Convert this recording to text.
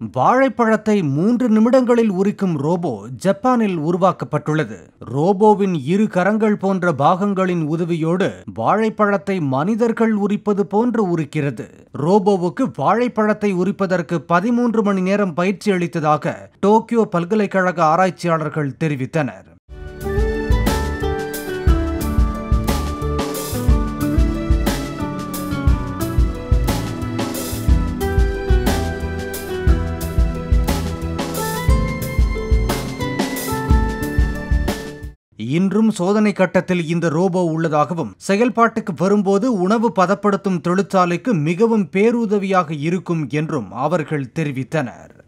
வாழைப்பழத்தை 3 நிமிடங்களில் உரிக்கும் ரோபோ ஜப்பானில் உருவாக்கப்பட்டுள்ளது. ரோபோவின் 2 கரங்கள் போன்ற பாகங்களின் உதவியோடு வாழைப்பழத்தை மனிதர்கள் உரிப்பது போன்று உரிக்கிறது. ரோபோவுக்கு வாழைப்பழத்தை உரிப்பதற்கு 13 மணி நேரம் பயிற்சி அளித்ததாக டோக்கியோ பல்கலைக்கழக ஆராய்ச்சியாளர்கள் தெரிவித்தனர். இன்றும் சோதனை கட்டத்தில் இந்த ரோபோ உள்ளதாகவும், செயல்பாட்டுக்கு வரும்போது உணவு பதப்படுத்தும் தொழிற்சாலைக்கு மிகவும் பேருதவியாக இருக்கும் என்றும் அவர்கள் தெரிவித்தனர்.